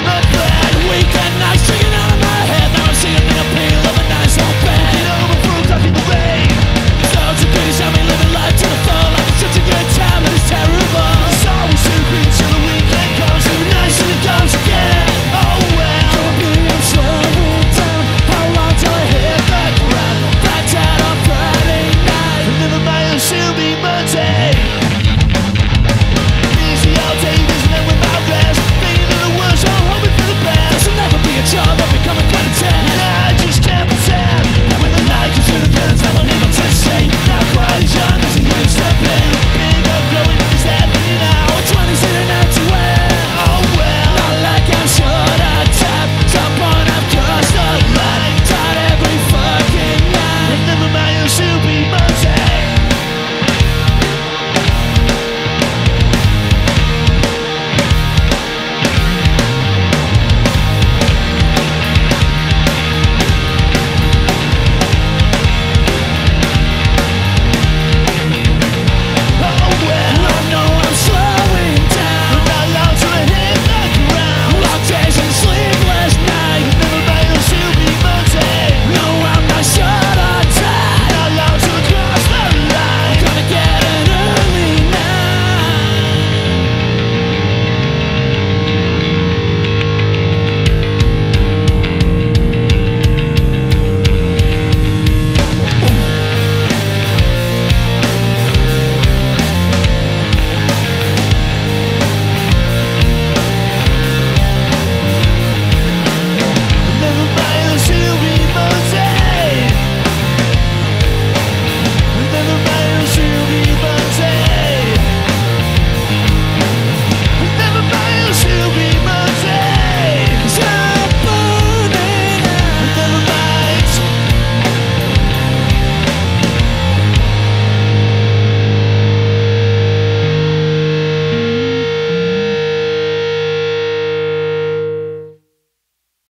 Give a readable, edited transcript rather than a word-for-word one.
my bed. Weekend nights drinking out of my head. Now I'm seeing the appeal of a nice warm bed. You know my fruit up in the rain. Those who goodies have me living life to the full. Like it's such a good time but it's terrible. It's always super until the weekend comes. Living nice and it goes again. Oh well. Gonna be I'm slowing down. How long till I hit the ground? Back down on Friday night. And never mind, it'll soon be Monday.